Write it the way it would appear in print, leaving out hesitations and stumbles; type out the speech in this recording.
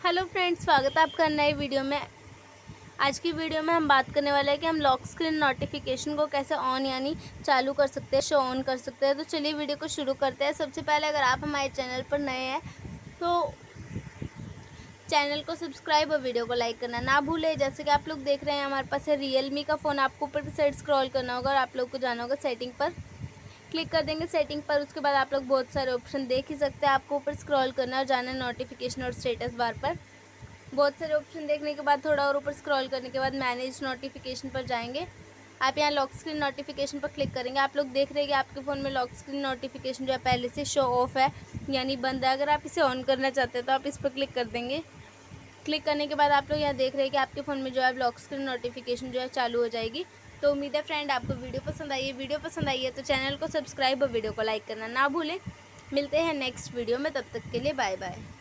Hello friends, स्वागत है आपका नए वीडियो में। आज की वीडियो में हम बात करने वाले हैं कि हम लॉक स्क्रीन नोटिफिकेशन को कैसे ऑन यानी चालू कर सकते हैं, शो ऑन कर सकते हैं। तो चलिए वीडियो को शुरू करते हैं। सबसे पहले अगर आप हमारे चैनल पर नए हैं तो चैनल को सब्सक्राइब और वीडियो को लाइक करना ना भूलें। जैसे कि आप लोग देख रहे हैं हमारे पास है रियलमी का फ़ोन। आपको ऊपर की साइड स्क्रॉल करना होगा और आप लोग को जाना होगा सेटिंग पर। क्लिक कर देंगे सेटिंग पर। उसके बाद आप लोग बहुत सारे ऑप्शन देख ही सकते हैं। आपको ऊपर स्क्रॉल करना है और जाना है नोटिफिकेशन और स्टेटस बार पर। बहुत सारे ऑप्शन देखने के बाद थोड़ा और ऊपर स्क्रॉल करने के बाद मैनेज नोटिफिकेशन पर जाएंगे। आप यहाँ लॉक स्क्रीन नोटिफिकेशन पर क्लिक करेंगे। आप लोग देख रहे हैं कि आपके फ़ोन में लॉक स्क्रीन नोटिफिकेशन जो है पहले से शो ऑफ है यानी बंद है। अगर आप इसे ऑन करना चाहते हैं तो आप इस पर क्लिक कर देंगे। क्लिक करने के बाद आप लोग यहाँ देख रहे हैं कि आपके फ़ोन में जो है लॉक स्क्रीन नोटिफिकेशन जो है चालू हो जाएगी। तो उम्मीद है फ्रेंड आपको वीडियो पसंद आई है। वीडियो पसंद आई है तो चैनल को सब्सक्राइब और वीडियो को लाइक करना ना भूलें। मिलते हैं नेक्स्ट वीडियो में, तब तक के लिए बाय बाय।